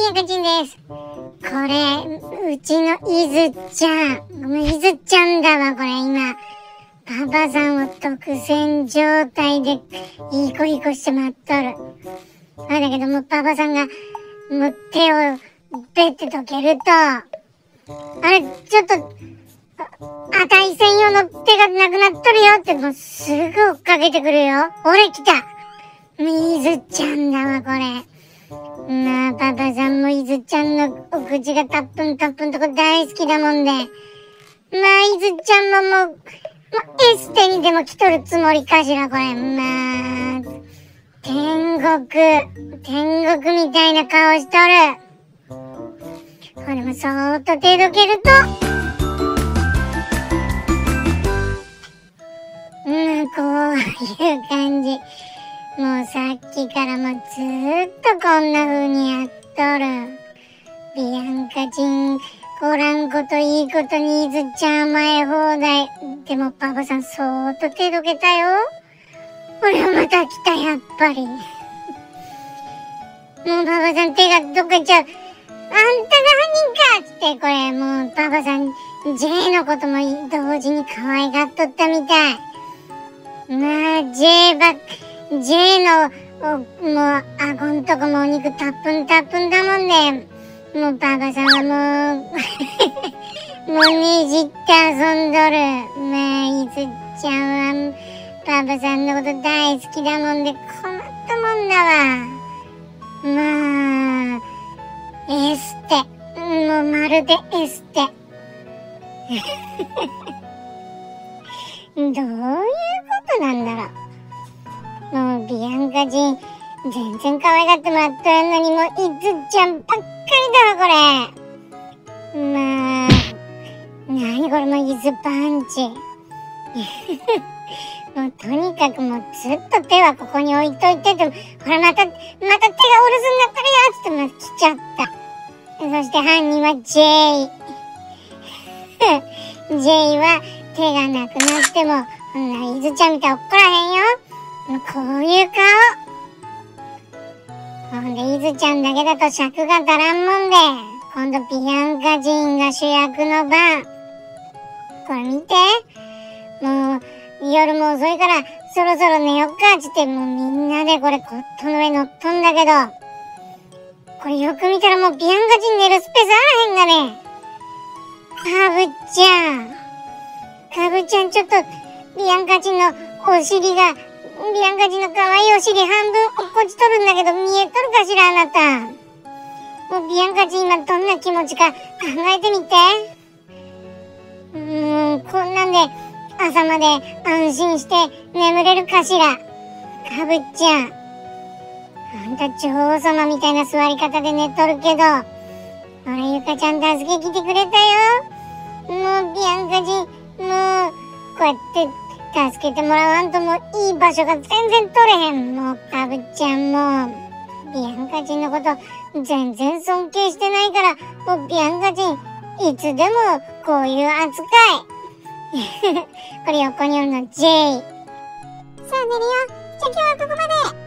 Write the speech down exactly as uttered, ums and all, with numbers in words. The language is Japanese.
ビアンカチンです。これ、うちのイズちゃん。ごめん、イズちゃんだわ、これ今。パパさんを独占状態で、いい子いい子して待っとる。あ、だけどもうパパさんが、もう手を、べってどけると、あれ、ちょっと、あたい専用の手がなくなっとるよって、もうすぐ追っかけてくるよ。俺来た。イズちゃんだわ、これ。まあ、パパさんもイズちゃんのお口がたっぷんたっぷんとこ大好きだもんで。まあ、イズちゃんももう、もうエステにでも来とるつもりかしら、これ。まあ、天国、天国みたいな顔しとる。これもそーっと手どけると、うん、こういう感じ。もうさっきからもうずーっとこんな風にやっとる。ビアンカチン、おらんこといいことにイズちゃん甘え放題。でもパパさんそーっと手どけたよ。俺はまた来た、やっぱり。もうパパさん手がどっか行っちゃう。あんたが犯人かつって、これもうパパさん J のことも同時に可愛がっとったみたい。まあ J ばっJ の、お、もう、顎んとこもお肉たっぷんたっぷんだもんで、もうパパさんはもう、もうねじって遊んどる。まあ、いずちゃんは、パパさんのこと大好きだもんで、困ったもんだわ。まあ、エステ。もうまるでエステ。どういうことなんだろう。もうビアンカチン全然可愛がってもらっとるのに、もうイズちゃんばっかりだわ、これ。まあ、なにこれもイズパンチ。もうとにかくもうずっと手はここに置いといてても、ほらまた、また手がお留守になっとるよつっても来ちゃった。そして犯人は J。J は手がなくなっても、こんなイズちゃんみたいに怒らへんよ。こういう顔。ほんで、イズちゃんだけだと尺が足らんもんで、今度ビアンカチンが主役の番。これ見て。もう、夜も遅いから、そろそろ寝よっか、つって、もうみんなでこれコットの上乗っとんだけど、これよく見たらもうビアンカチン寝るスペースあらへんがね。カブちゃん。カブちゃんちょっと、ビアンカチンのお尻が、ビアンカチンの可愛いお尻半分落っこちとるんだけど見えとるかしら、あなた。もうビアンカチン今どんな気持ちか考えてみて。うーん、こんなんで朝まで安心して眠れるかしら。カブちゃん。あんた女王様みたいな座り方で寝とるけど、俺ゆかちゃん助け来てくれたよ。もうビアンカチン、もうこうやって助けてもらわんともういい場所が全然取れへん。もうカブちゃんもビアンカチンのこと全然尊敬してないから、もうビアンカチンいつでもこういう扱い。これ横におるの J。さあ寝るよ。じゃあ今日はここまで。